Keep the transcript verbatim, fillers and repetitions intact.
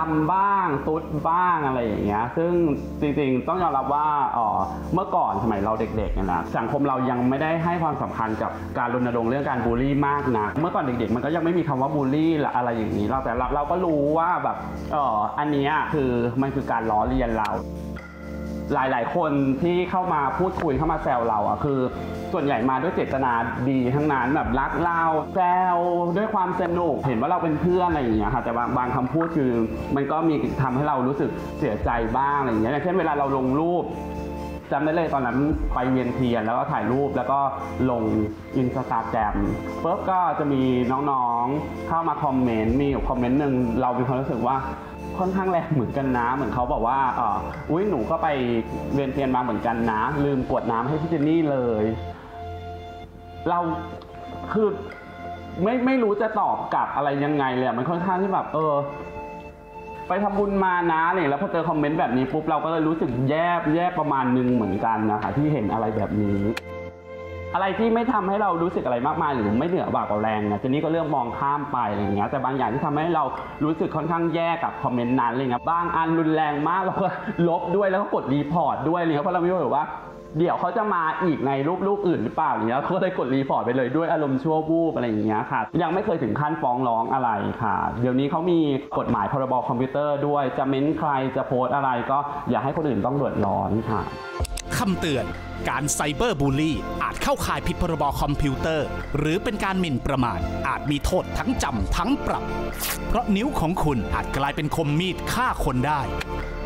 ำบ้างตุ๊ดบ้างอะไรอย่างเงี้ยซึ่งจริงๆต้องยอมรับว่าอ๋อเมื่อก่อนสมัยเราเด็กๆนะสังคมเรายังไม่ได้ให้ความสำคัญกับการรณรงค์เรื่องการบูลลี่มากนะเมื่อก่อนเด็กๆมันก็ยังไม่มีคำว่าบูลลี่อะไรอย่างนี้เราแต่เราเราก็รู้ว่าแบบอ๋ออันนี้คือมันคือการล้อเลียนเราหลายๆคนที่เข้ามาพูดคุยเข้ามาแซวเราอ่ะคือส่วนใหญ่มาด้วยเจตนาดีทั้งนั้นแบบรักเราแซวด้วยความสนุกเห็นว่าเราเป็นเพื่อนอะไรอย่างเงี้ยค่ะแต่บางบางคำพูดคือมันก็มีทำให้เรารู้สึกเสียใจบ้างอะไรอย่างเงี้ยอย่างเช่นเวลาเราลงรูปจำได้เลยตอนนั้นไปเวียนเทียนแล้วก็ถ่ายรูปแล้วก็ลงอินสตาแกรมปุ๊บก็จะมีน้องๆเข้ามาคอมเมนต์มีคอมเมนต์หนึ่งเรามีความรู้สึกว่าค่อนข้างแรงเหมือนกันนะเหมือนเขาบอกว่าอ๋ออุ้ยหนูก็ไปเวียนเทียนมาเหมือนกันนะลืมกวดน้ำให้พี่เจนนี่เลยเราคือไม่ไม่รู้จะตอบกลับอะไรยังไงเลยมันค่อนข้างที่แบบเออไปทำบุญมานะอะไรแล้วพอเจอคอมเมนต์แบบนี้ปุ๊บเราก็เลยรู้สึกแย่แย่ประมาณนึงเหมือนกันนะคะที่เห็นอะไรแบบนี้อะไรที่ไม่ทำให้เรารู้สึกอะไรมากมายหรือไม่เหนือบากกว่าแรงนะทีนี้ก็เรื่องมองข้ามไปอะไรอย่างเงี้ยแต่บางอย่างที่ทำให้เรารู้สึกค่อนข้างแย่กับคอมเมนต์นั้นอะไรเงี้ยบางอันรุนแรงมากเราก็ลบด้วยแล้วก็กดรีพอร์ตด้วยอะไรเงี้ยเพราะเราไม่รู้ว่าเดี๋ยวเขาจะมาอีกในรูปรูปอื่นหรือเปล่าอย่างเงี้ยเขาก็เลยกดรีพอร์ตไปเลยด้วยอารมณ์ชั่ววูบอะไรอย่างเงี้ยค่ะยังไม่เคยถึงขั้นฟ้องร้องอะไรค่ะเดี๋ยวนี้เขามีกฎหมายพรบคอมพิวเตอร์ด้วยจะเม้นใครจะโพสอะไรก็อย่าให้คนอื่นต้องเดือดร้อนค่ะคำเตือนการไซเบอร์บูลลี่อาจเข้าข่ายผิดพรบคอมพิวเตอร์หรือเป็นการหมิ่นประมาทอาจมีโทษทั้งจำทั้งปรับเพราะนิ้วของคุณอาจกลายเป็นคมมีดฆ่าคนได้